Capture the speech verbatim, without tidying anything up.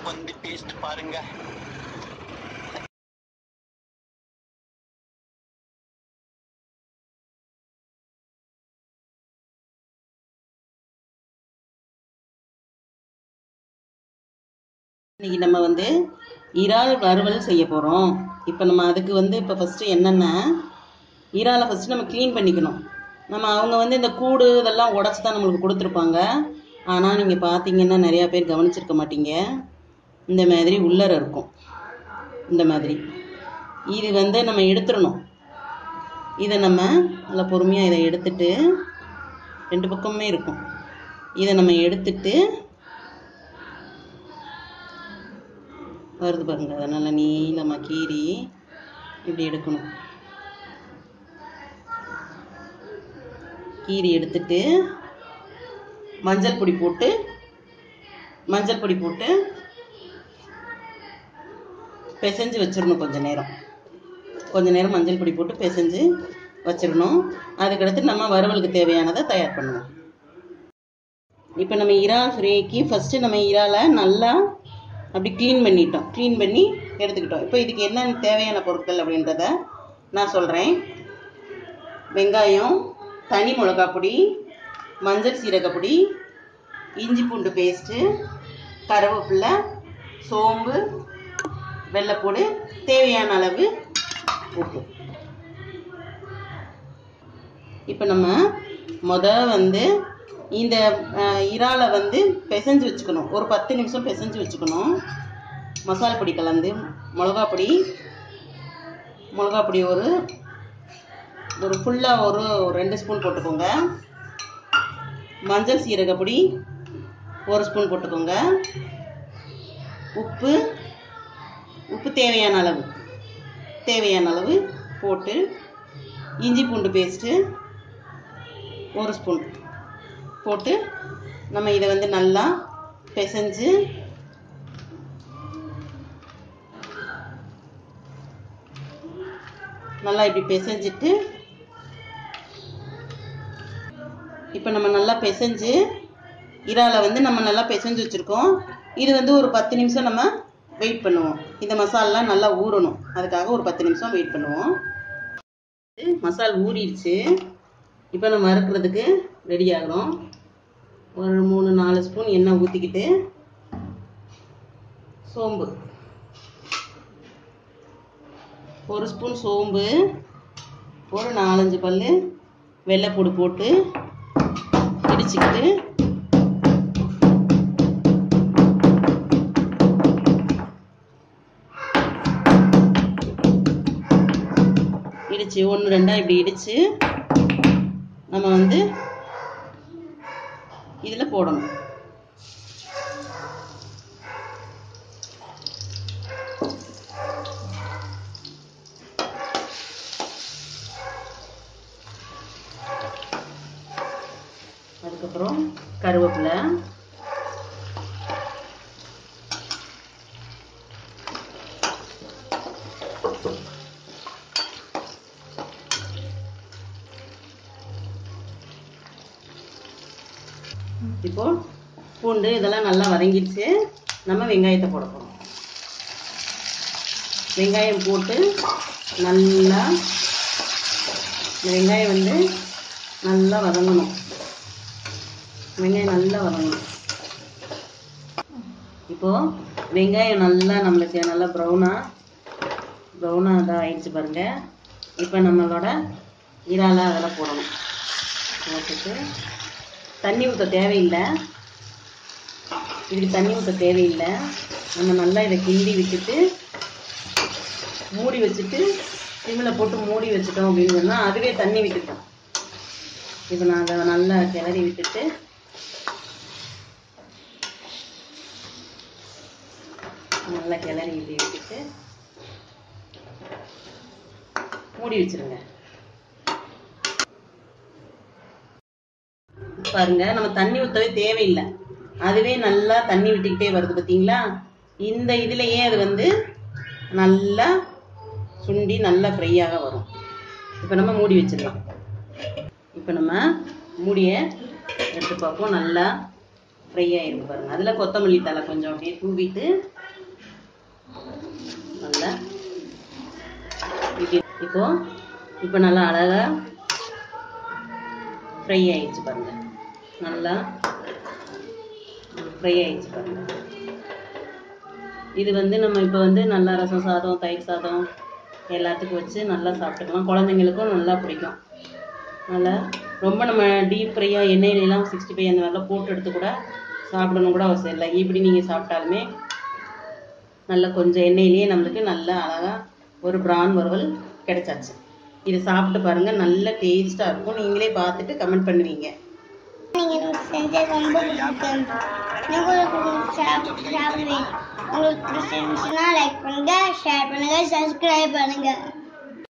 வந்து டேஸ்ட் பாருங்க. இன்னைக்கு நம்ம வந்து இறால் வறுவல் செய்ய போகிறோம். இப்போ நம்ம அதுக்கு வந்து இப்போ ஃபஸ்ட்டு என்னென்ன இறாலை ஃபஸ்ட்டு நம்ம க்ளீன் பண்ணிக்கணும். நம்ம அவங்க வந்து இந்த கூடு இதெல்லாம் உடச்சி தான் நம்மளுக்கு கொடுத்துருப்பாங்க. ஆனால் நீங்கள் பார்த்தீங்கன்னா நிறையா பேர் கவனிச்சிருக்க மாட்டீங்க. இந்த மாதிரி உள்ளர இருக்கும். இந்த மாதிரி இது வந்து நம்ம எடுத்துடணும். இதை நம்ம நல்லா பொறுமையாக இதை எடுத்துட்டு, ரெண்டு பக்கமுமே இருக்கும், இதை நம்ம எடுத்துட்டு வருது பாருங்க, அதை நல்லா நீளமாக கீறி இப்படி எடுக்கணும். கீரி எடுத்துட்டு மஞ்சள் பொடி போட்டு மஞ்சள் பொடி போட்டு பிசைஞ்சு வச்சிடணும். கொஞ்ச நேரம் கொஞ்ச நேரம் மஞ்சள் பொடி போட்டு பிசைஞ்சு வச்சிடணும். அதுக்கடுத்து நம்ம வறுவலுக்கு தேவையானதை தயார் பண்ணுவோம். இப்போ நம்ம இறால் ஃப்ரைக்கு ஃபஸ்ட்டு நம்ம இறாலை நல்லா அப்படி க்ளீன் பண்ணிட்டோம். க்ளீன் பண்ணி எடுத்துக்கிட்டோம். இப்போ இதுக்கு என்னென்ன தேவையான பொருட்கள் அப்படின்றத நான் சொல்கிறேன். வெங்காயம், தனி மிளகாய் பொடி, மஞ்சள் சீரகப்பொடி, இஞ்சி பூண்டு பேஸ்ட்டு, கருவேப்பிலை, சோம்பு, வெள்ளைப்பூடு, தேவையான அளவு உப்பு. இப்போ நம்ம முத வந்து இந்த இறாலை வந்து பிசைஞ்சு வச்சுக்கணும். ஒரு பத்து நிமிஷம் பிசைஞ்சு வச்சுக்கணும். மசாலா பொடி கலந்து மிளகா பொடி மிளகா பொடி ஒரு ஒரு ஃபுல்லாக ஒரு ரெண்டு ஸ்பூன் போட்டுக்கோங்க. மஞ்சள் சீரகப்பொடி ஒரு ஸ்பூன் போட்டுக்கோங்க. உப்பு உப்பு தேவையான அளவு தேவையான அளவு போட்டு, இஞ்சி பூண்டு பேஸ்ட்டு ஒரு ஸ்பூன் போட்டு நம்ம இதை வந்து நல்லா பிசைஞ்சு நல்லா இப்படி பிசைஞ்சிட்டு, இப்போ நம்ம நல்லா பிசைஞ்சு இறாலை வந்து நம்ம நல்லா பிசைஞ்சு வச்சுருக்கோம். இது வந்து ஒரு பத்து நிமிஷம் நம்ம வெயிட் பண்ணுவோம். இந்த மசாலெலாம் நல்லா ஊறணும். அதுக்காக ஒரு பத்து நிமிஷம் வெயிட் பண்ணுவோம். மசால் ஊறிடுச்சு. இப்போ நம்ம வறுக்கிறதுக்கு ரெடி ஆகிறோம். ஒரு மூணு நாலு ஸ்பூன் எண்ணெய் ஊற்றிக்கிட்டு, சோம்பு ஒரு ஸ்பூன் சோம்பு, ஒரு நாலஞ்சு பல் வெள்ளைப்பூடு போட்டு இடிச்சுக்கிட்டு, இடிச்சு ஒன்று ரெண்டா இப்படி இடிச்சு நம்ம வந்து இதில் போடணும். அதுக்கப்புறம் கருவேப்பிலை, இப்போ பூண்டு இதெல்லாம் நல்லா வதங்கிடுச்சு. நம்ம வெங்காயத்தை போட போகிறோம். வெங்காயம் போட்டு நல்லா இந்த வெங்காயம் வந்து நல்லா வதங்கணும். வெங்காயம் நல்லா வதங்கணும். இப்போது வெங்காயம் நல்லா நம்மளுக்கு நல்லா ப்ரௌனாக ப்ரௌனாக இதாக ஆயிடுச்சு பாருங்கள். இப்போ நம்மளோட இறாலை அதில் போடணும். போட்டுட்டு தண்ணி ஊற்ற தேவையில்லை. இப்படி தண்ணி ஊற்ற தேவையில்லை. நம்ம நல்லா இதை கிண்டி விட்டுட்டு மூடி வச்சுட்டு சிம்மில் போட்டு மூடி வச்சுட்டோம் அப்படின்னு சொன்னால் அதுவே தண்ணி விட்டுட்டோம். இப்போ நான் அதை நல்லா கிளறி விட்டுட்டு நல்லா கிளறி இப்படி விட்டுட்டு மூடி வச்சிருங்க. பாருங்க, நம்ம தண்ணி ஊற்றவே தேவையில்லை. அதுவே நல்லா தண்ணி விட்டுக்கிட்டே வருது பார்த்தீங்களா? இந்த இதுலேயே அது வந்து நல்லா சுண்டி நல்லா ஃப்ரையாக வரும். இப்போ நம்ம மூடி வச்சிடலாம். இப்போ நம்ம மூடியை எடுத்து பார்ப்போம். நல்லா ஃப்ரை ஆயிருக்கு பாருங்க. அதில் கொத்தமல்லி தலை கொஞ்சம் அப்படியே தூவிட்டு நல்லா இப்போ இப்போ நல்லா அழகா ஃப்ரை ஆயிடுச்சு பாருங்க. நல்லா ஃப்ரை ஆயிடுச்சு பாருங்க. இது வந்து நம்ம இப்போ வந்து நல்லா ரசம் சாதம், தயிர் சாதம் எல்லாத்துக்கும் வச்சு நல்லா சாப்பிட்டுக்கலாம். குழந்தைங்களுக்கும் நல்லா பிடிக்கும். நல்லா ரொம்ப நம்ம டீப் ஃப்ரையாக எண்ணெயிலலாம் சிக்ஸ்டி ஃபைவ் அந்த மாதிரிலாம் போட்டு எடுத்து கூட சாப்பிடணும் கூட அவசியம் இல்லை. இப்படி நீங்கள் சாப்பிட்டாலுமே நல்லா கொஞ்சம் எண்ணெயிலேயே நம்மளுக்கு நல்லா அழகாக ஒரு பிரான் வறுவல் கிடைச்சாச்சு. இது சாப்பிட்டு பாருங்கள், நல்ல டேஸ்ட்டாக இருக்கும். நீங்களே பார்த்துட்டு கமெண்ட் பண்ணுவீங்க. நீங்கள் செஞ்சது ரொம்ப பிடிச்சிருக்கு. உங்களுக்கு பிடிச்சிருந்துச்சுன்னா லைக் பண்ணுங்கள், ஷேர் பண்ணுங்கள், சப்ஸ்கிரைப் பண்ணுங்கள்.